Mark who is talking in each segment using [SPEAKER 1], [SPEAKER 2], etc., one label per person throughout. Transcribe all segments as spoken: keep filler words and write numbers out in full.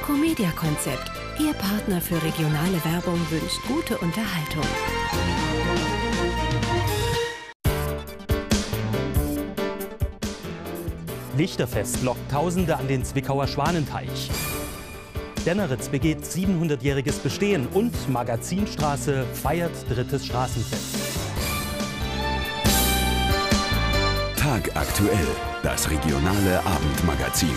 [SPEAKER 1] Comedia-Konzept. Ihr Partner für regionale Werbung wünscht gute Unterhaltung.
[SPEAKER 2] Lichterfest lockt Tausende an den Zwickauer Schwanenteich. Denneritz begeht siebenhundertjähriges Bestehen und Magazinstraße feiert drittes Straßenfest.
[SPEAKER 3] Tagaktuell, das regionale Abendmagazin.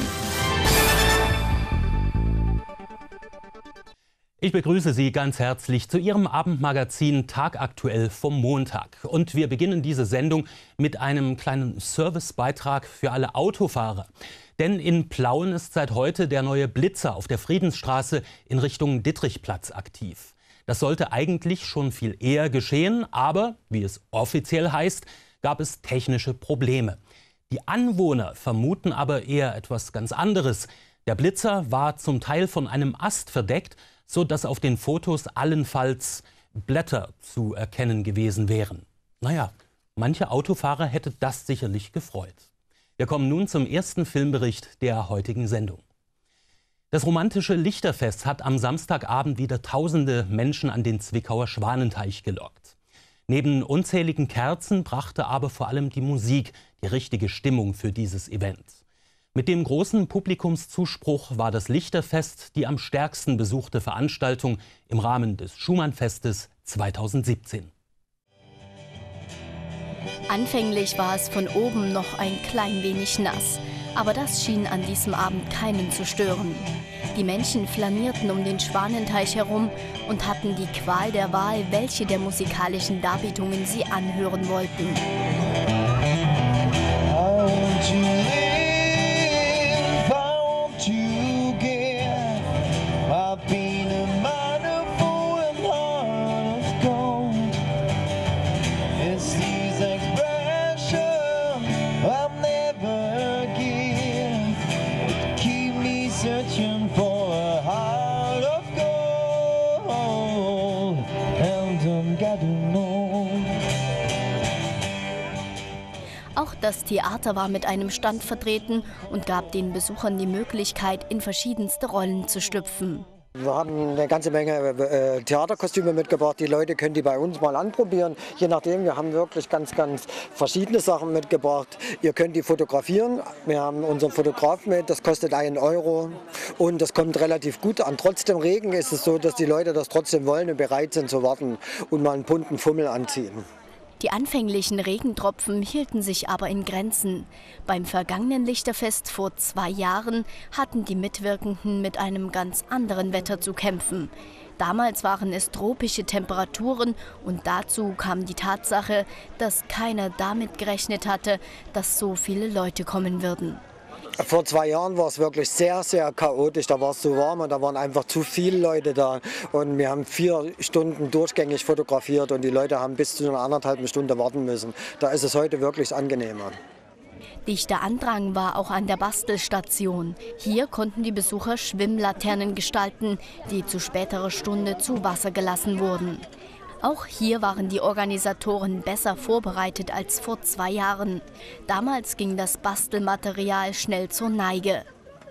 [SPEAKER 2] Ich begrüße Sie ganz herzlich zu Ihrem Abendmagazin Tagaktuell vom Montag. Und wir beginnen diese Sendung mit einem kleinen Servicebeitrag für alle Autofahrer. Denn in Plauen ist seit heute der neue Blitzer auf der Friedensstraße in Richtung Dittrichplatz aktiv. Das sollte eigentlich schon viel eher geschehen, aber, wie es offiziell heißt, gab es technische Probleme. Die Anwohner vermuten aber eher etwas ganz anderes. Der Blitzer war zum Teil von einem Ast verdeckt, so dass auf den Fotos allenfalls Blätter zu erkennen gewesen wären. Naja, manche Autofahrer hätte das sicherlich gefreut. Wir kommen nun zum ersten Filmbericht der heutigen Sendung. Das romantische Lichterfest hat am Samstagabend wieder tausende Menschen an den Zwickauer Schwanenteich gelockt. Neben unzähligen Kerzen brachte aber vor allem die Musik die richtige Stimmung für dieses Event. Mit dem großen Publikumszuspruch war das Lichterfest die am stärksten besuchte Veranstaltung im Rahmen des Schumannfestes zweitausendsiebzehn.
[SPEAKER 4] Anfänglich war es von oben noch ein klein wenig nass, aber das schien an diesem Abend keinen zu stören. Die Menschen flanierten um den Schwanenteich herum und hatten die Qual der Wahl, welche der musikalischen Darbietungen sie anhören wollten. Auch das Theater war mit einem Stand vertreten und gab den Besuchern die Möglichkeit, in verschiedenste Rollen zu schlüpfen.
[SPEAKER 5] Wir haben eine ganze Menge äh, Theaterkostüme mitgebracht. Die Leute können die bei uns mal anprobieren. Je nachdem, wir haben wirklich ganz, ganz verschiedene Sachen mitgebracht. Ihr könnt die fotografieren. Wir haben unseren Fotograf mit, das kostet einen Euro und das kommt relativ gut an. Trotz dem Regen ist es so, dass die Leute das trotzdem wollen und bereit sind zu warten und mal einen bunten Fummel anziehen.
[SPEAKER 4] Die anfänglichen Regentropfen hielten sich aber in Grenzen. Beim vergangenen Lichterfest vor zwei Jahren hatten die Mitwirkenden mit einem ganz anderen Wetter zu kämpfen. Damals waren es tropische Temperaturen und dazu kam die Tatsache, dass keiner damit gerechnet hatte, dass so viele Leute kommen würden.
[SPEAKER 5] Vor zwei Jahren war es wirklich sehr, sehr chaotisch. Da war es so warm und da waren einfach zu viele Leute da. Und wir haben vier Stunden durchgängig fotografiert und die Leute haben bis zu einer anderthalb Stunde warten müssen. Da ist es heute wirklich angenehmer.
[SPEAKER 4] Dichter Andrang war auch an der Bastelstation. Hier konnten die Besucher Schwimmlaternen gestalten, die zu späterer Stunde zu Wasser gelassen wurden. Auch hier waren die Organisatoren besser vorbereitet als vor zwei Jahren. Damals ging das Bastelmaterial schnell zur Neige.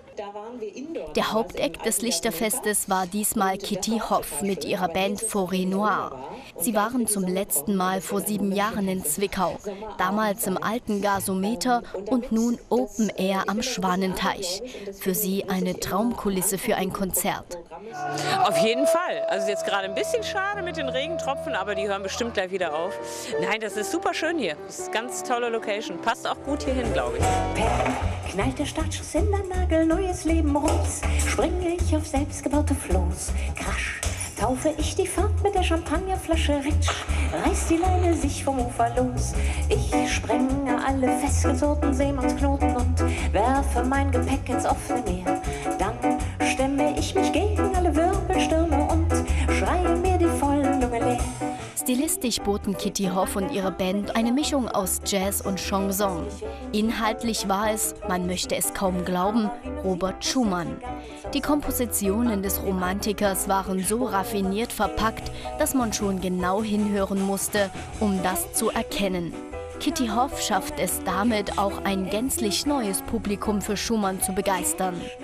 [SPEAKER 4] Der Haupteck des Lichterfestes war diesmal Kitty Hoff mit ihrer Band Forêt Noire. Sie waren zum letzten Mal vor sieben Jahren in Zwickau, damals im alten Gasometer und nun Open Air am Schwanenteich. Für sie eine Traumkulisse für ein Konzert.
[SPEAKER 6] Auf jeden Fall. Also jetzt gerade ein bisschen schade mit den Regentropfen, aber die hören bestimmt gleich wieder auf. Nein, das ist super schön hier. Das ist eine ganz tolle Location. Passt auch gut hierhin, glaube ich.
[SPEAKER 7] Peng, knallt der Startschuss in der Nagel, neues Leben rums. Springe ich auf selbstgebaute Floß. Krasch, taufe ich die Fahrt mit der Champagnerflasche. Ritsch, reißt die Leine sich vom Ufer los. Ich sprenge alle festgezurrten Seemannsknoten und werfe mein Gepäck ins offene Meer. Dann stemme ich mich gegen alle Wirbelstürme und schreie mir die vollen Lunge leer.
[SPEAKER 4] Stilistisch boten Kitty Hoff und ihre Band eine Mischung aus Jazz und Chanson. Inhaltlich war es, man möchte es kaum glauben, Robert Schumann. Die Kompositionen des Romantikers waren so raffiniert verpackt, dass man schon genau hinhören musste, um das zu erkennen. Kitty Hoff schafft es damit, auch ein gänzlich neues Publikum für Schumann zu begeistern.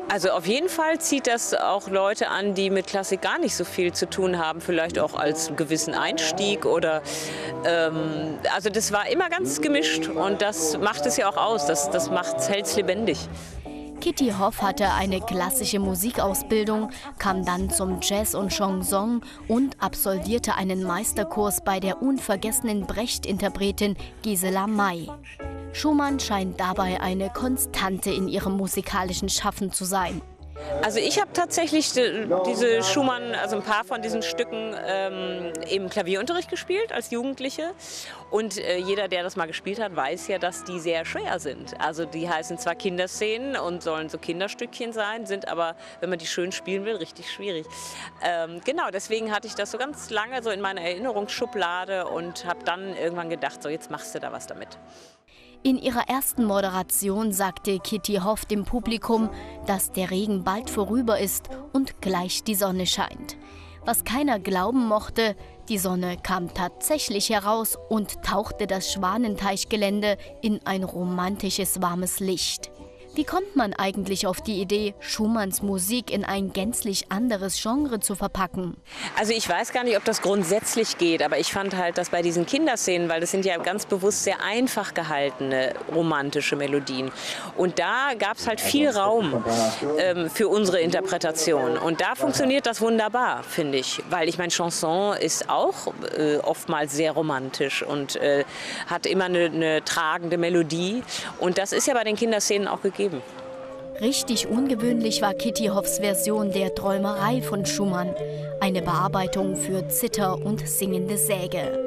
[SPEAKER 6] Also auf jeden Fall zieht das auch Leute an, die mit Klassik gar nicht so viel zu tun haben, vielleicht auch als gewissen Einstieg oder ähm, also das war immer ganz gemischt und das macht es ja auch aus, das, das macht, hält es lebendig.
[SPEAKER 4] Kitty Hoff hatte eine klassische Musikausbildung, kam dann zum Jazz und Chanson und absolvierte einen Meisterkurs bei der unvergessenen Brecht-Interpretin Gisela May. Schumann scheint dabei eine Konstante in ihrem musikalischen Schaffen zu sein.
[SPEAKER 6] Also ich habe tatsächlich diese Schumann, also ein paar von diesen Stücken ähm, im Klavierunterricht gespielt als Jugendliche. Und äh, jeder, der das mal gespielt hat, weiß ja, dass die sehr schwer sind. Also die heißen zwar Kinderszenen und sollen so Kinderstückchen sein, sind aber, wenn man die schön spielen will, richtig schwierig. Ähm, genau, deswegen hatte ich das so ganz lange so in meiner Erinnerungsschublade und habe dann irgendwann gedacht, so jetzt machst du da was damit.
[SPEAKER 4] In ihrer ersten Moderation sagte Kitty Hoff dem Publikum, dass der Regen bald vorüber ist und gleich die Sonne scheint. Was keiner glauben mochte, die Sonne kam tatsächlich heraus und tauchte das Schwanenteichgelände in ein romantisches, warmes Licht. Wie kommt man eigentlich auf die Idee, Schumanns Musik in ein gänzlich anderes Genre zu verpacken?
[SPEAKER 6] Also ich weiß gar nicht, ob das grundsätzlich geht, aber ich fand halt, dass bei diesen Kinderszenen, weil das sind ja ganz bewusst sehr einfach gehaltene romantische Melodien. Und da gab es halt viel Raum ähm, für unsere Interpretation. Und da funktioniert das wunderbar, finde ich. Weil ich meine, Chanson ist auch äh, oftmals sehr romantisch und äh, hat immer eine, eine tragende Melodie. Und das ist ja bei den Kinderszenen auch gegeben.
[SPEAKER 4] Richtig ungewöhnlich war Kitty Hoffs Version der Träumerei von Schumann, eine Bearbeitung für Zither und singende Säge.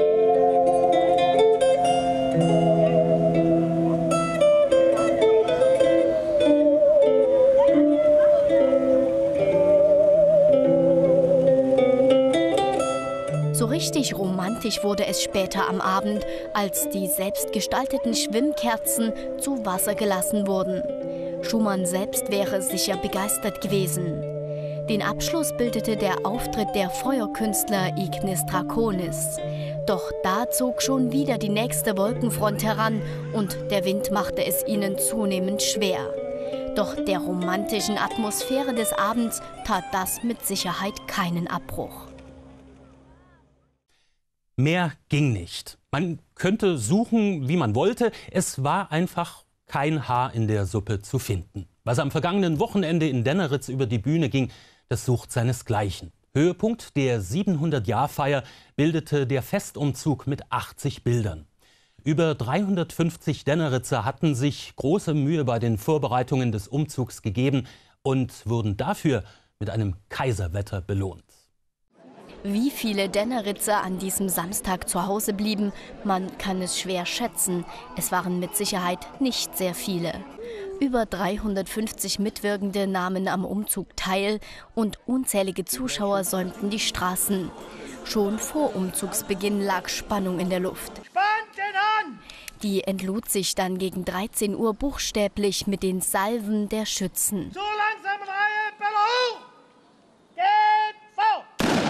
[SPEAKER 4] So richtig romantisch wurde es später am Abend, als die selbstgestalteten Schwimmkerzen zu Wasser gelassen wurden. Schumann selbst wäre sicher begeistert gewesen. Den Abschluss bildete der Auftritt der Feuerkünstler Ignis Draconis. Doch da zog schon wieder die nächste Wolkenfront heran und der Wind machte es ihnen zunehmend schwer. Doch der romantischen Atmosphäre des Abends tat das mit Sicherheit keinen Abbruch.
[SPEAKER 2] Mehr ging nicht. Man könnte suchen, wie man wollte. Es war einfach kein Haar in der Suppe zu finden. Was am vergangenen Wochenende in Denneritz über die Bühne ging, das sucht seinesgleichen. Höhepunkt der siebenhundert-Jahr-Feier bildete der Festumzug mit achtzig Bildern. Über dreihundertfünfzig Denneritzer hatten sich große Mühe bei den Vorbereitungen des Umzugs gegeben und wurden dafür mit einem Kaiserwetter belohnt.
[SPEAKER 4] Wie viele Denneritzer an diesem Samstag zu Hause blieben, man kann es schwer schätzen. Es waren mit Sicherheit nicht sehr viele. Über dreihundertfünfzig Mitwirkende nahmen am Umzug teil und unzählige Zuschauer säumten die Straßen. Schon vor Umzugsbeginn lag Spannung in der Luft.
[SPEAKER 8] Spannt den an!
[SPEAKER 4] Die entlud sich dann gegen dreizehn Uhr buchstäblich mit den Salven der Schützen.
[SPEAKER 8] So langsam in Reihe, Bälle hoch! Geht vor!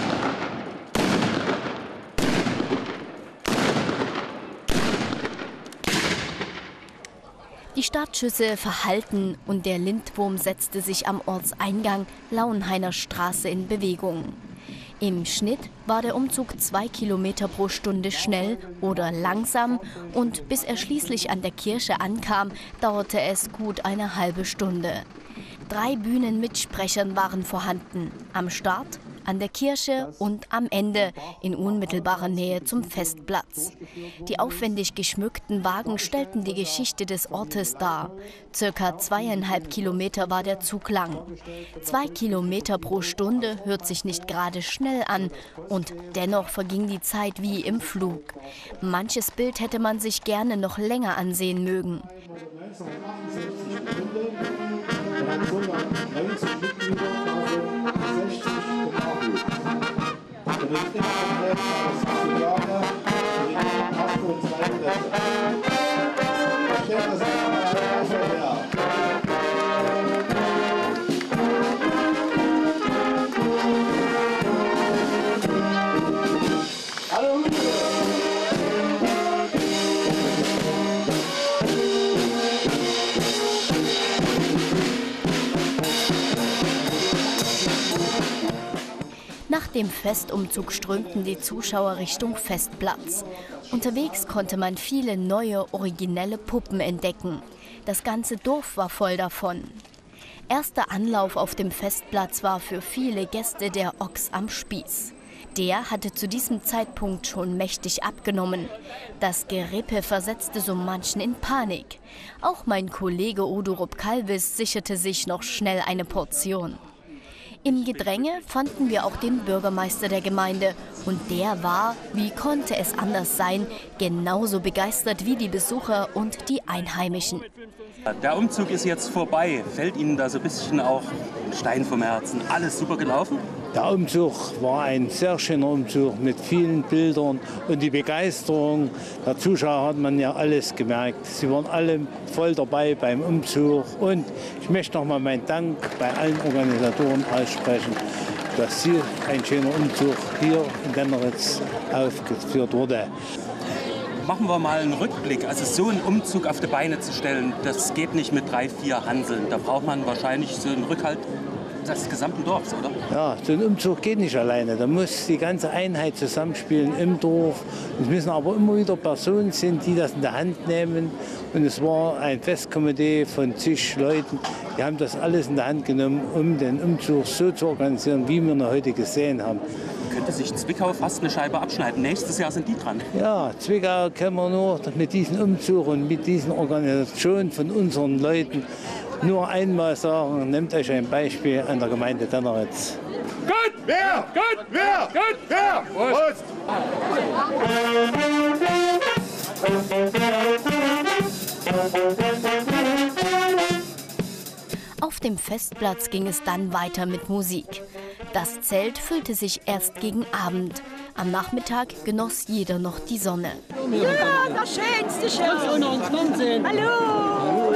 [SPEAKER 4] Die Startschüsse verhallten und der Lindwurm setzte sich am Ortseingang Lauenhainer Straße in Bewegung. Im Schnitt war der Umzug zwei Kilometer pro Stunde schnell oder langsam und bis er schließlich an der Kirche ankam, dauerte es gut eine halbe Stunde. Drei Bühnen mit Sprechern waren vorhanden, am Start, an der Kirche und am Ende in unmittelbarer Nähe zum Festplatz. Die aufwendig geschmückten Wagen stellten die Geschichte des Ortes dar. Circa zweieinhalb Kilometer war der Zug lang. Zwei Kilometer pro Stunde hört sich nicht gerade schnell an und dennoch verging die Zeit wie im Flug. Manches Bild hätte man sich gerne noch länger ansehen mögen. dem Festumzug strömten die Zuschauer Richtung Festplatz. Unterwegs konnte man viele neue, originelle Puppen entdecken. Das ganze Dorf war voll davon. Erster Anlauf auf dem Festplatz war für viele Gäste der Ochs am Spieß. Der hatte zu diesem Zeitpunkt schon mächtig abgenommen. Das Gerippe versetzte so manchen in Panik. Auch mein Kollege Udo Rupp-Kalvis sicherte sich noch schnell eine Portion. Im Gedränge fanden wir auch den Bürgermeister der Gemeinde. Und der war, wie konnte es anders sein, genauso begeistert wie die Besucher und die Einheimischen.
[SPEAKER 9] Der Umzug ist jetzt vorbei. Fällt Ihnen da so ein bisschen auch ein Stein vom Herzen? Alles super gelaufen?
[SPEAKER 10] Der Umzug war ein sehr schöner Umzug mit vielen Bildern und die Begeisterung der Zuschauer hat man ja alles gemerkt. Sie waren alle voll dabei beim Umzug und ich möchte noch mal meinen Dank bei allen Organisatoren aussprechen, dass sie ein schöner Umzug hier in Denneritz aufgeführt wurde.
[SPEAKER 9] Machen wir mal einen Rückblick. Also so einen Umzug auf die Beine zu stellen, das geht nicht mit drei, vier Hanseln. Da braucht man wahrscheinlich so einen Rückhalt des gesamten Dorfs, oder?
[SPEAKER 10] Ja, so ein Umzug geht nicht alleine. Da muss die ganze Einheit zusammenspielen im Dorf. Es müssen aber immer wieder Personen sind, die das in der Hand nehmen. Und es war ein Festkomitee von zig Leuten. Die haben das alles in der Hand genommen, um den Umzug so zu organisieren, wie wir ihn heute gesehen haben.
[SPEAKER 9] Könnte sich Zwickau fast eine Scheibe abschneiden. Nächstes Jahr sind die dran.
[SPEAKER 10] Ja, Zwickau können wir nur mit diesem Umzug und mit diesen Organisationen von unseren Leuten nur einmal sagen, nehmt euch ein Beispiel an der Gemeinde Denneritz.
[SPEAKER 8] Gut, wer, gut, wer, gut, wer. Prost.
[SPEAKER 4] Auf dem Festplatz ging es dann weiter mit Musik. Das Zelt füllte sich erst gegen Abend. Am Nachmittag genoss jeder noch die Sonne.
[SPEAKER 11] Ja, das schönste Schön. Hallo!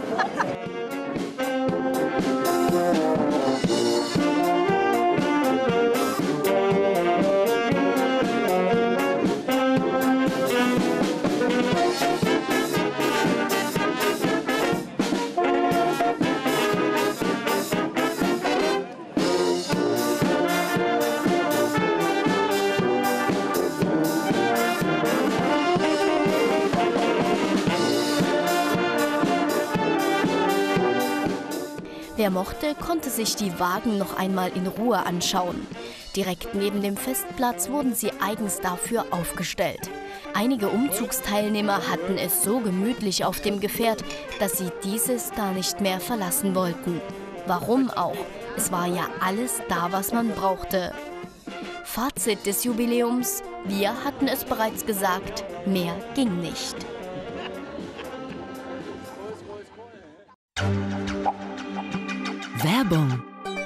[SPEAKER 4] Wer mochte, konnte sich die Wagen noch einmal in Ruhe anschauen. Direkt neben dem Festplatz wurden sie eigens dafür aufgestellt. Einige Umzugsteilnehmer hatten es so gemütlich auf dem Gefährt, dass sie dieses gar nicht mehr verlassen wollten. Warum auch? Es war ja alles da, was man brauchte. Fazit des Jubiläums: Wir hatten es bereits gesagt, mehr ging nicht.
[SPEAKER 1] Werbung.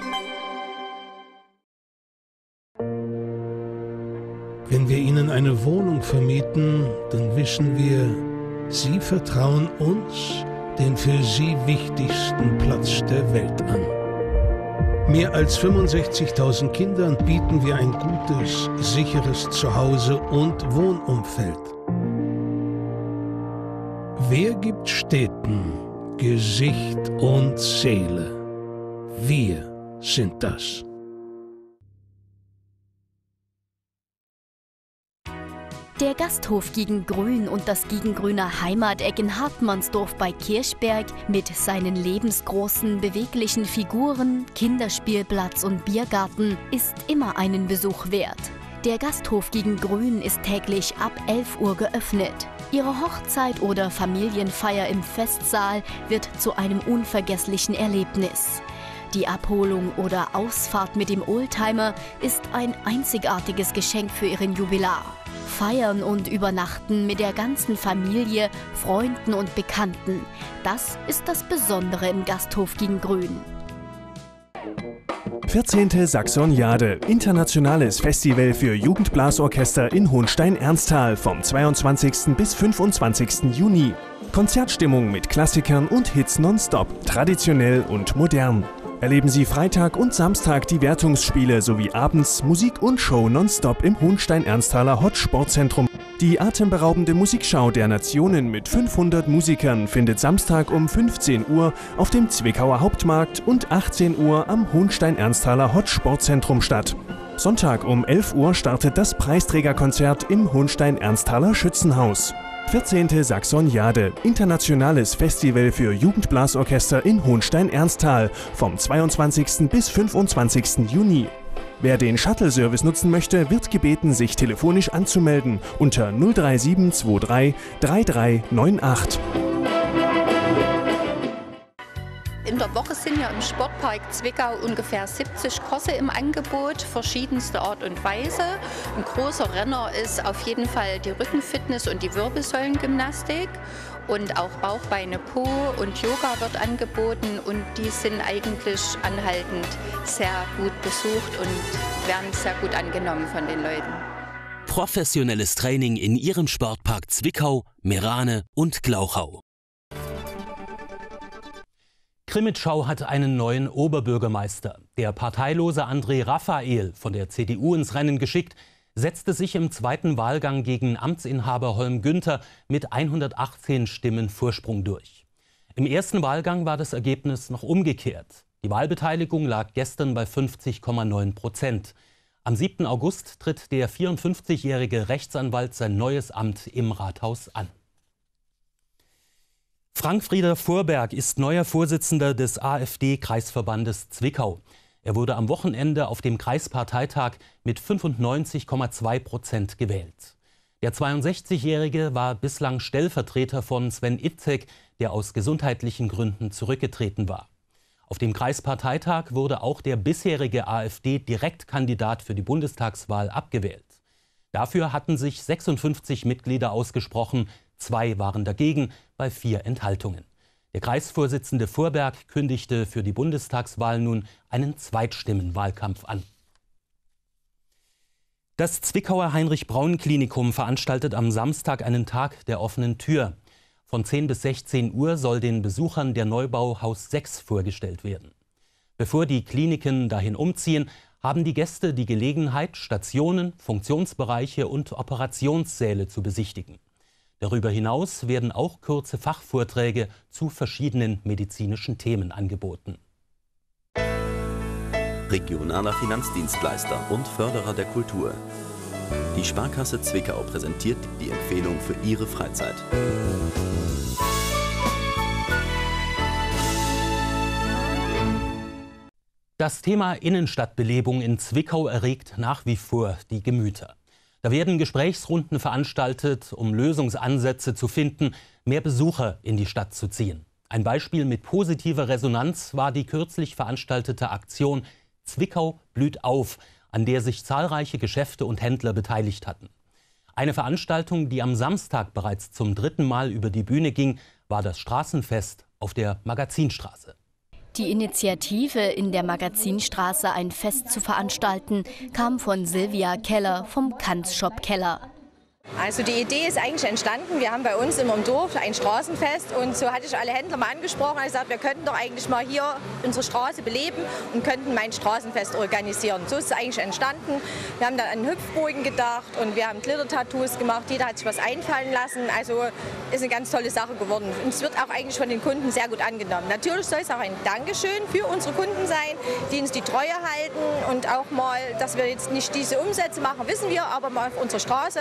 [SPEAKER 12] Wenn wir Ihnen eine Wohnung vermieten, dann wissen wir, Sie vertrauen uns den für Sie wichtigsten Platz der Welt an. Mehr als fünfundsechzigtausend Kindern bieten wir ein gutes, sicheres Zuhause und Wohnumfeld. Wer gibt Städten Gesicht und Seele? Wir sind das.
[SPEAKER 4] Der Gasthof gegen Grün und das Gegengrüner Heimateck in Hartmannsdorf bei Kirchberg mit seinen lebensgroßen, beweglichen Figuren, Kinderspielplatz und Biergarten ist immer einen Besuch wert. Der Gasthof gegen Grün ist täglich ab elf Uhr geöffnet. Ihre Hochzeit oder Familienfeier im Festsaal wird zu einem unvergesslichen Erlebnis. Die Abholung oder Ausfahrt mit dem Oldtimer ist ein einzigartiges Geschenk für Ihren Jubilar. Feiern und übernachten mit der ganzen Familie, Freunden und Bekannten. Das ist das Besondere im Gasthof gegen Grün.
[SPEAKER 13] vierzehnte Saxoniade, internationales Festival für Jugendblasorchester in Hohnstein-Ernsthal vom zweiundzwanzigsten bis fünfundzwanzigsten Juni. Konzertstimmung mit Klassikern und Hits nonstop, traditionell und modern. Erleben Sie Freitag und Samstag die Wertungsspiele sowie abends Musik und Show nonstop im Hohnstein-Ernsthaler Hot Sportzentrum. Die atemberaubende Musikschau der Nationen mit fünfhundert Musikern findet Samstag um fünfzehn Uhr auf dem Zwickauer Hauptmarkt und achtzehn Uhr am Hohnstein-Ernsthaler Hot Sportzentrum statt. Sonntag um elf Uhr startet das Preisträgerkonzert im Hohnstein-Ernsthaler Schützenhaus. vierzehnte Saxoniade, internationales Festival für Jugendblasorchester in Hohnstein-Ernsthal vom zweiundzwanzigsten bis fünfundzwanzigsten Juni. Wer den Shuttle-Service nutzen möchte, wird gebeten, sich telefonisch anzumelden unter null drei sieben zwei drei drei drei neun acht.
[SPEAKER 14] In der Woche sind ja im Sportpark Zwickau ungefähr siebzig Kurse im Angebot, verschiedenste Art und Weise. Ein großer Renner ist auf jeden Fall die Rückenfitness und die Wirbelsäulengymnastik. Und auch Bauch, Beine, Po und Yoga wird angeboten und die sind eigentlich anhaltend sehr gut besucht und werden sehr gut angenommen von den Leuten.
[SPEAKER 15] Professionelles Training in ihrem Sportpark Zwickau, Meerane und Glauchau.
[SPEAKER 2] Krimitschau hat einen neuen Oberbürgermeister. Der parteilose André Raphael, von der C D U ins Rennen geschickt, setzte sich im zweiten Wahlgang gegen Amtsinhaber Holm Günther mit hundertachtzehn Stimmen Vorsprung durch. Im ersten Wahlgang war das Ergebnis noch umgekehrt. Die Wahlbeteiligung lag gestern bei fünfzig Komma neun Prozent. Am siebten August tritt der vierundfünfzigjährige Rechtsanwalt sein neues Amt im Rathaus an. Frank-Frieder Vorberg ist neuer Vorsitzender des AfD-Kreisverbandes Zwickau. Er wurde am Wochenende auf dem Kreisparteitag mit fünfundneunzig Komma zwei Prozent gewählt. Der zweiundsechzigjährige war bislang Stellvertreter von Sven Itzek, der aus gesundheitlichen Gründen zurückgetreten war. Auf dem Kreisparteitag wurde auch der bisherige AfD-Direktkandidat für die Bundestagswahl abgewählt. Dafür hatten sich sechsundfünfzig Mitglieder ausgesprochen, zwei waren dagegen, bei vier Enthaltungen. Der Kreisvorsitzende Vorberg kündigte für die Bundestagswahl nun einen Zweitstimmenwahlkampf an. Das Zwickauer Heinrich-Braun-Klinikum veranstaltet am Samstag einen Tag der offenen Tür. Von zehn bis sechzehn Uhr soll den Besuchern der Neubau Haus sechs vorgestellt werden. Bevor die Kliniken dahin umziehen, haben die Gäste die Gelegenheit, Stationen, Funktionsbereiche und Operationssäle zu besichtigen. Darüber hinaus werden auch kurze Fachvorträge zu verschiedenen medizinischen Themen angeboten.
[SPEAKER 16] Regionaler Finanzdienstleister und Förderer der Kultur. Die Sparkasse Zwickau präsentiert die Empfehlung für Ihre Freizeit.
[SPEAKER 2] Das Thema Innenstadtbelebung in Zwickau erregt nach wie vor die Gemüter. Da werden Gesprächsrunden veranstaltet, um Lösungsansätze zu finden, mehr Besucher in die Stadt zu ziehen. Ein Beispiel mit positiver Resonanz war die kürzlich veranstaltete Aktion Zwickau blüht auf, an der sich zahlreiche Geschäfte und Händler beteiligt hatten. Eine Veranstaltung, die am Samstag bereits zum dritten Mal über die Bühne ging, war das Straßenfest auf der Magazinstraße.
[SPEAKER 4] Die Initiative, in der Magazinstraße ein Fest zu veranstalten, kam von Silvia Keller vom Kanzshop Keller.
[SPEAKER 17] Also die Idee ist eigentlich entstanden. Wir haben bei uns immer im Dorf ein Straßenfest und so hatte ich alle Händler mal angesprochen. Ich gesagt, wir könnten doch eigentlich mal hier unsere Straße beleben und könnten mein Straßenfest organisieren. So ist es eigentlich entstanden. Wir haben dann an Hüpfburgen gedacht und wir haben Glitter-Tattoos gemacht. Jeder hat sich was einfallen lassen. Also ist eine ganz tolle Sache geworden. Und es wird auch eigentlich von den Kunden sehr gut angenommen. Natürlich soll es auch ein Dankeschön für unsere Kunden sein, die uns die Treue halten und auch mal, dass wir jetzt nicht diese Umsätze machen, wissen wir, aber mal auf unserer Straße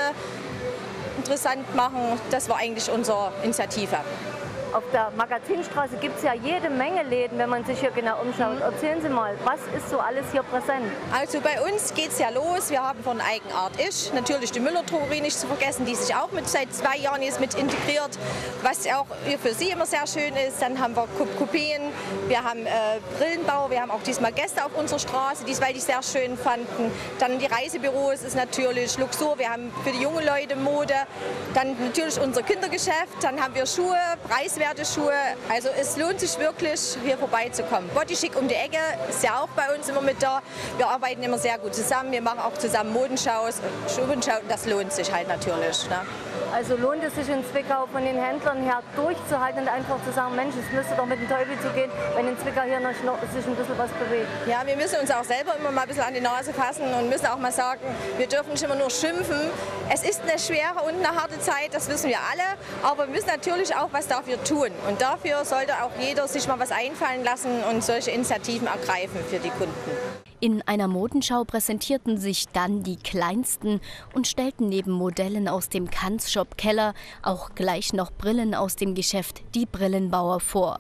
[SPEAKER 17] interessant machen, das war eigentlich unsere Initiative.
[SPEAKER 18] Auf der Magazinstraße gibt es ja jede Menge Läden, wenn man sich hier genau umschaut. Mhm. Erzählen Sie mal, was ist so alles hier präsent?
[SPEAKER 17] Also bei uns geht es ja los. Wir haben von Eigenart Ich, natürlich die Müller-Drogerie nicht zu vergessen, die sich auch mit seit zwei Jahren jetzt mit integriert, was auch für Sie immer sehr schön ist. Dann haben wir Coupeen, wir haben äh, Brillenbau, wir haben auch diesmal Gäste auf unserer Straße, die es weil die sehr schön fanden. Dann die Reisebüros ist natürlich Luxur, wir haben für die jungen Leute Mode, dann natürlich unser Kindergeschäft, dann haben wir Schuhe, preiswerte Schuhe. Also es lohnt sich wirklich, hier vorbeizukommen. Bodychic um die Ecke ist ja auch bei uns immer mit da. Wir arbeiten immer sehr gut zusammen. Wir machen auch zusammen Modenschaus, Schuhenschauen. Das lohnt sich halt natürlich. Ne?
[SPEAKER 18] Also lohnt es sich in Zwickau von den Händlern her durchzuhalten und einfach zu sagen, Mensch, es müsste doch mit dem Teufel zugehen, wenn in Zwickau hier noch sich ein bisschen was bewegt.
[SPEAKER 17] Ja, wir müssen uns auch selber immer mal ein bisschen an die Nase fassen und müssen auch mal sagen, wir dürfen nicht immer nur schimpfen. Es ist eine schwere und eine harte Zeit, das wissen wir alle, aber wir müssen natürlich auch was dafür tun. Und dafür sollte auch jeder sich mal was einfallen lassen und solche Initiativen ergreifen für die Kunden.
[SPEAKER 4] In einer Modenschau präsentierten sich dann die kleinsten und stellten neben Modellen aus dem Kanz-Shop-Keller auch gleich noch Brillen aus dem Geschäft Die Brillenbauer vor.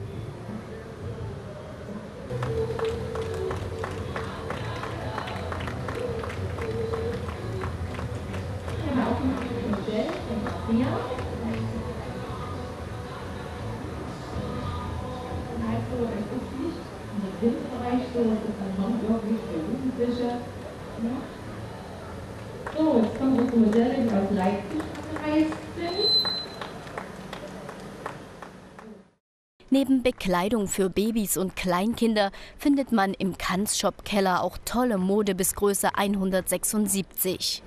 [SPEAKER 19] So, jetzt kommen unsere Modelle, die aus Leipzig angereist sind.
[SPEAKER 4] Neben Bekleidung für Babys und Kleinkinder findet man im Kanz-Shop-Keller auch tolle Mode bis Größe hundertsechsundsiebzig.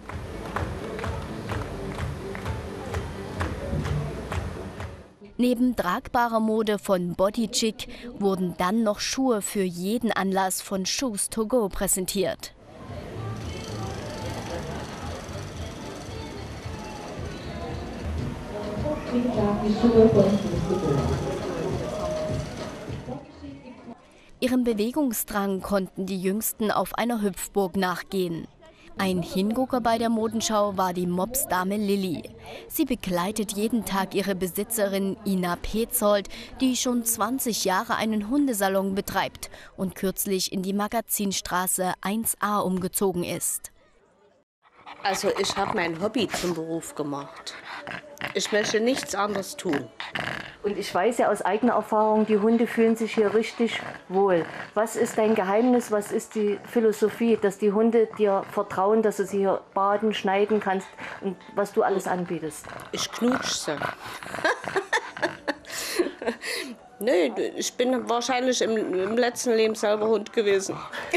[SPEAKER 4] Neben tragbarer Mode von Bodychic wurden dann noch Schuhe für jeden Anlass von Shoes to Go präsentiert. Ihrem Bewegungsdrang konnten die Jüngsten auf einer Hüpfburg nachgehen. Ein Hingucker bei der Modenschau war die Mopsdame Lilly. Sie begleitet jeden Tag ihre Besitzerin Ina Petzold, die schon zwanzig Jahre einen Hundesalon betreibt und kürzlich in die Magazinstraße eins a umgezogen ist.
[SPEAKER 20] Also ich habe mein Hobby zum Beruf gemacht. Ich möchte nichts anderes tun.
[SPEAKER 18] Und ich weiß ja aus eigener Erfahrung, die Hunde fühlen sich hier richtig wohl. Was ist dein Geheimnis, was ist die Philosophie, dass die Hunde dir vertrauen, dass du sie hier baden, schneiden kannst und was du alles anbietest?
[SPEAKER 20] Ich knutsch sie. Nee, ich bin wahrscheinlich im, im letzten Leben selber Hund gewesen.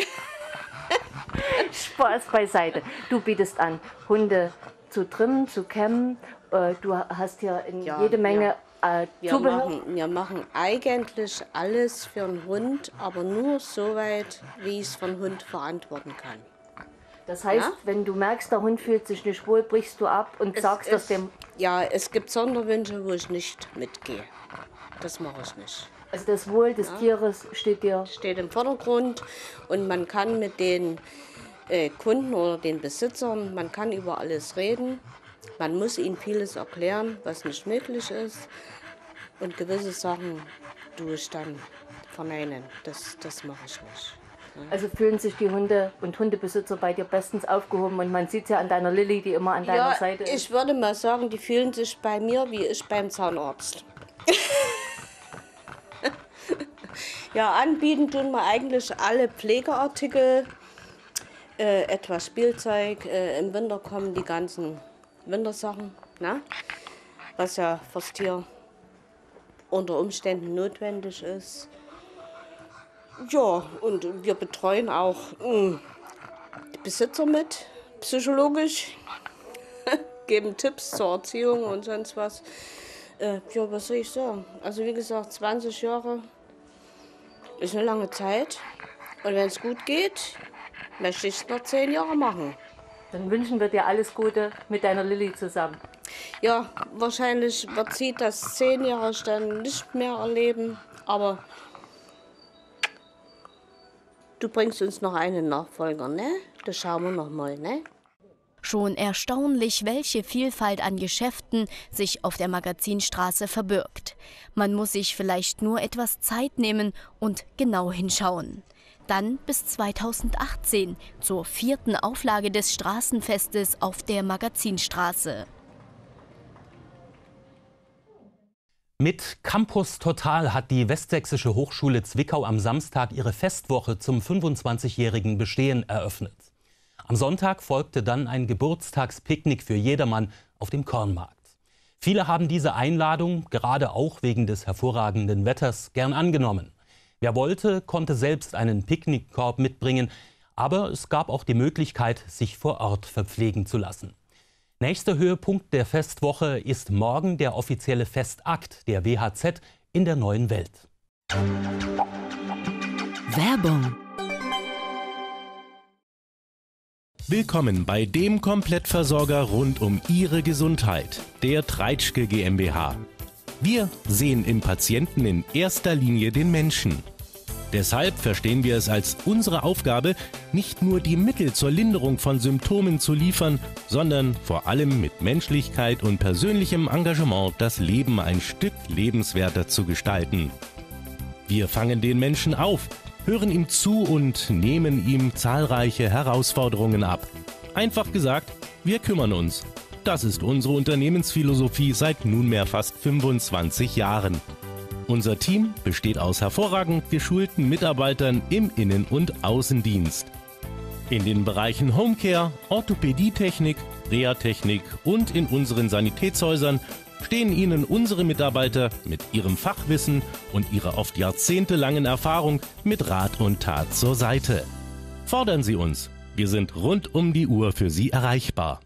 [SPEAKER 18] Spaß beiseite. Du bietest an, Hunde zu trimmen, zu kämmen. Du hast hier in
[SPEAKER 20] ja,
[SPEAKER 18] jede Menge
[SPEAKER 20] ja.
[SPEAKER 18] äh,
[SPEAKER 20] wir
[SPEAKER 18] Zubehör.
[SPEAKER 20] Machen, wir machen eigentlich alles für einen Hund, aber nur so weit, wie ich es für einen Hund verantworten kann.
[SPEAKER 18] Das heißt,
[SPEAKER 20] ja?
[SPEAKER 18] wenn du merkst, der Hund fühlt sich nicht wohl, brichst du ab und
[SPEAKER 20] es,
[SPEAKER 18] sagst
[SPEAKER 20] es,
[SPEAKER 18] das dem...
[SPEAKER 20] Ja, es gibt Sonderwünsche, wo ich nicht mitgehe. Das mache ich nicht.
[SPEAKER 18] Also das Wohl des ja. Tieres steht dir...
[SPEAKER 20] Steht im Vordergrund und man kann mit den äh, Kunden oder den Besitzern, man kann über alles reden. Man muss ihnen vieles erklären, was nicht möglich ist. Und gewisse Sachen tue ich dann verneinen. Das, das mache ich nicht. Ja.
[SPEAKER 18] Also fühlen sich die Hunde und Hundebesitzer bei dir bestens aufgehoben. Und man sieht es ja an deiner Lilly, die immer an deiner
[SPEAKER 20] ja,
[SPEAKER 18] Seite ist.
[SPEAKER 20] Ich würde mal sagen, die fühlen sich bei mir wie ich beim Zahnarzt. Ja, anbieten tun wir eigentlich alle Pflegeartikel, äh, etwas Spielzeug. Äh, Im Winter kommen die ganzen Wintersachen, ne? Was ja fürs Tier unter Umständen notwendig ist. Ja, und wir betreuen auch mh, die Besitzer mit, psychologisch, geben Tipps zur Erziehung und sonst was. Äh, ja, was soll ich sagen? Also wie gesagt, zwanzig Jahre ist eine lange Zeit. Und wenn es gut geht, möchte ich es noch zehn Jahre machen.
[SPEAKER 18] Dann wünschen wir dir alles Gute mit deiner Lilly zusammen.
[SPEAKER 20] Ja, wahrscheinlich wird sie das zehn Jahre dann nicht mehr erleben. Aber du bringst uns noch einen Nachfolger, ne? Das schauen wir noch mal, ne?
[SPEAKER 4] Schon erstaunlich, welche Vielfalt an Geschäften sich auf der Magazinstraße verbirgt. Man muss sich vielleicht nur etwas Zeit nehmen und genau hinschauen. Dann bis zweitausendachtzehn, zur vierten Auflage des Straßenfestes auf der Magazinstraße.
[SPEAKER 2] Mit Campus Total hat die Westsächsische Hochschule Zwickau am Samstag ihre Festwoche zum fünfundzwanzigjährigen Bestehen eröffnet. Am Sonntag folgte dann ein Geburtstagspicknick für jedermann auf dem Kornmarkt. Viele haben diese Einladung, gerade auch wegen des hervorragenden Wetters, gern angenommen. Wer wollte, konnte selbst einen Picknickkorb mitbringen, aber es gab auch die Möglichkeit, sich vor Ort verpflegen zu lassen. Nächster Höhepunkt der Festwoche ist morgen der offizielle Festakt der W H Z in der Neuen Welt.
[SPEAKER 15] Werbung.
[SPEAKER 13] Willkommen bei dem Komplettversorger rund um Ihre Gesundheit, der Treitschke GmbH. Wir sehen im Patienten in erster Linie den Menschen.
[SPEAKER 21] Deshalb verstehen wir es als unsere Aufgabe, nicht nur die Mittel zur Linderung von Symptomen zu liefern, sondern vor allem mit Menschlichkeit und persönlichem Engagement das Leben ein Stück lebenswerter zu gestalten. Wir fangen den Menschen auf, hören ihm zu und nehmen ihm zahlreiche Herausforderungen ab. Einfach gesagt, wir kümmern uns. Das ist unsere Unternehmensphilosophie seit nunmehr fast fünfundzwanzig Jahren. Unser Team besteht aus hervorragend geschulten Mitarbeitern im Innen- und Außendienst. In den Bereichen Homecare, Orthopädietechnik, Reha-Technik und in unseren Sanitätshäusern stehen Ihnen unsere Mitarbeiter mit ihrem Fachwissen und ihrer oft jahrzehntelangen Erfahrung mit Rat und Tat zur Seite. Fordern Sie uns, wir sind rund um die Uhr für Sie erreichbar.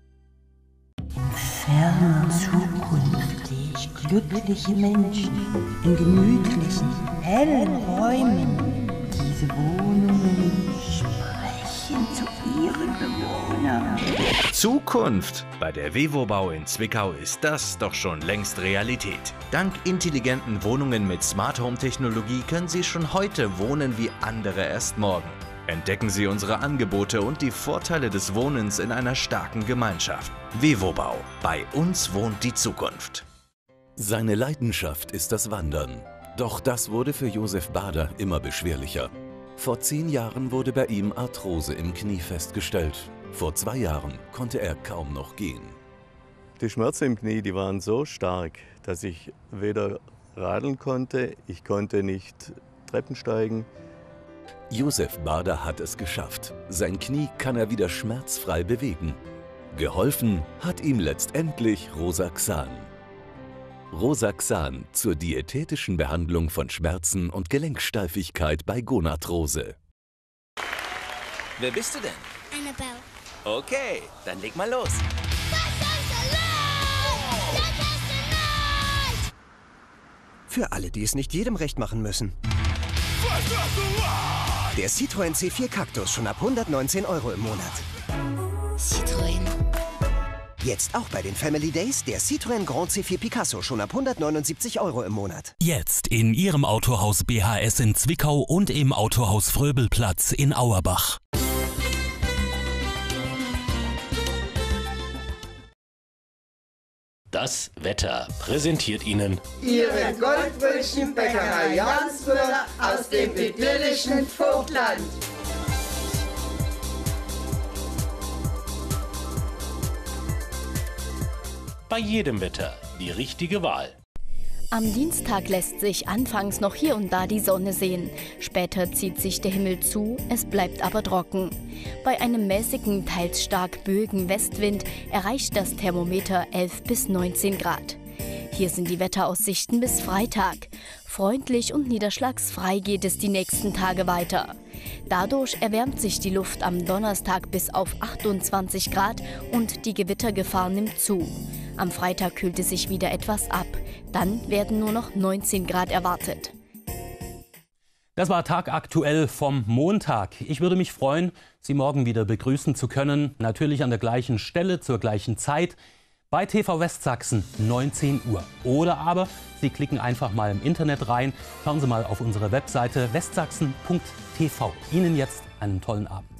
[SPEAKER 22] Fernen Zukunft sehe ich glückliche Menschen in gemütlichen, hellen Räumen. Diese Wohnungen sprechen zu ihren Bewohnern.
[SPEAKER 23] Zukunft! Bei der Vevobau in Zwickau ist das doch schon längst Realität. Dank intelligenten Wohnungen mit Smart Home Technologie können Sie schon heute wohnen wie andere erst morgen. Entdecken Sie unsere Angebote und die Vorteile des Wohnens in einer starken Gemeinschaft. Vevobau. Bei uns wohnt die Zukunft.
[SPEAKER 16] Seine Leidenschaft ist das Wandern. Doch das wurde für Josef Bader immer beschwerlicher. Vor zehn Jahren wurde bei ihm Arthrose im Knie festgestellt. Vor zwei Jahren konnte er kaum noch gehen.
[SPEAKER 24] Die Schmerzen im Knie, die waren so stark, dass ich weder radeln konnte, ich konnte nicht Treppen steigen.
[SPEAKER 16] Josef Bader hat es geschafft. Sein Knie kann er wieder schmerzfrei bewegen. Geholfen hat ihm letztendlich Rosaxan. Rosaxan zur diätetischen Behandlung von Schmerzen und Gelenksteifigkeit bei Gonarthrose.
[SPEAKER 25] Wer bist du denn?
[SPEAKER 26] Annabelle.
[SPEAKER 25] Okay, dann leg mal los.
[SPEAKER 27] Für alle, die es nicht jedem recht machen müssen. Der Citroën C vier Cactus schon ab hundertneunzehn Euro im Monat.
[SPEAKER 26] Citroën.
[SPEAKER 27] Jetzt auch bei den Family Days der Citroën Grand C vier Picasso schon ab hundertneunundsiebzig Euro im Monat.
[SPEAKER 15] Jetzt in Ihrem Autohaus B H S in Zwickau und im Autohaus Fröbelplatz in Auerbach.
[SPEAKER 21] Das Wetter präsentiert Ihnen
[SPEAKER 28] Ihre Goldbrötchenbäckerei Jansmüller aus dem idyllischen Vogtland.
[SPEAKER 21] bei jedem Wetter die richtige Wahl.
[SPEAKER 4] Am Dienstag lässt sich anfangs noch hier und da die Sonne sehen. Später zieht sich der Himmel zu, es bleibt aber trocken. Bei einem mäßigen, teils stark böigen Westwind erreicht das Thermometer elf bis neunzehn Grad. Hier sind die Wetteraussichten bis Freitag. Freundlich und niederschlagsfrei geht es die nächsten Tage weiter. Dadurch erwärmt sich die Luft am Donnerstag bis auf achtundzwanzig Grad und die Gewittergefahr nimmt zu. Am Freitag kühlt es sich wieder etwas ab. Dann werden nur noch neunzehn Grad erwartet.
[SPEAKER 2] Das war tagaktuell vom Montag. Ich würde mich freuen, Sie morgen wieder begrüßen zu können. Natürlich an der gleichen Stelle, zur gleichen Zeit. Bei T V Westsachsen, neunzehn Uhr. Oder aber Sie klicken einfach mal im Internet rein. Schauen Sie mal auf unsere Webseite westsachsen punkt t v. Ihnen jetzt einen tollen Abend.